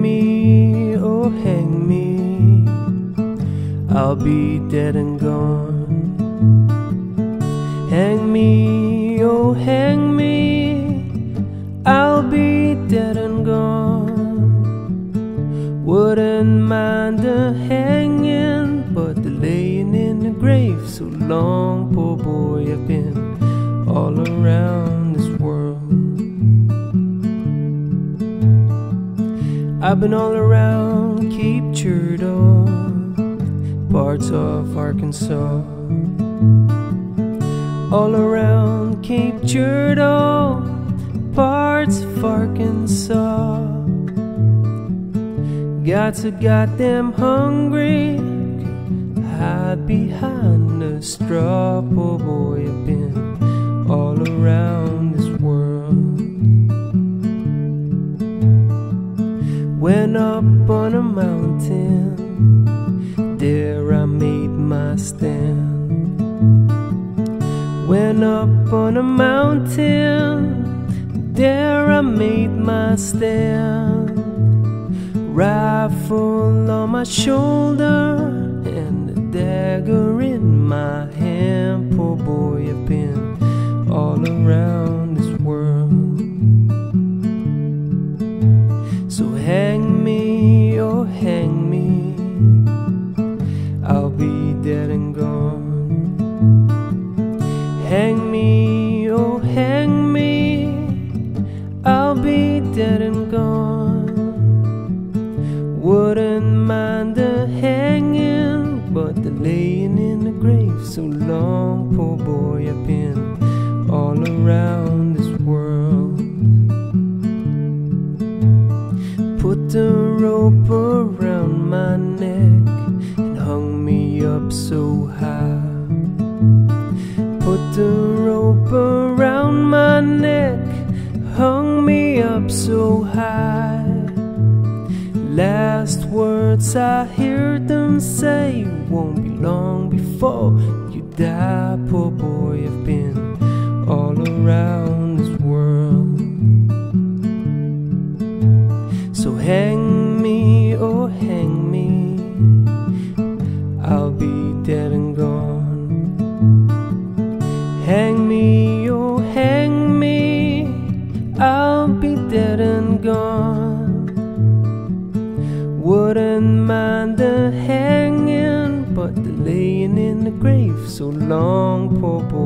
me, oh hang me, I'll be dead and gone. Hang me, oh hang me, I'll be dead and gone. Wouldn't mind the hanging, but the laying in the grave so long. Poor boy, I've been all around this world. I've been all around Cape Girardeau, parts of Arkansas. All around Cape Girardeau, parts of Arkansas. Got so goddamn hungry, hide behind a straw. Poor boy, I've been all around this world. Went up on a mountain, there I made my stand. Went up on a mountain, there I made my stand. Rifle on my shoulder and a dagger in my hand. Poor boy, I've been all around this world. So hang me, oh hang me, I'll be dead and gone. Hang me, oh hang me, I'll be dead and gone. Wouldn't mind the hanging, but the laying in the grave so long. Poor boy, I've been all around this world. Put the rope around my neck and hung me up so high. Put the rope around my neck, hung me up so high. Last words I hear them say, won't be long before you die. Poor boy, I've been all around this world. So hang me, oh hang me, I'll be dead and gone. Hang me, oh hang me, I'll be dead and gone. Wouldn't mind the hanging, but the laying in the grave so long. Poor boy,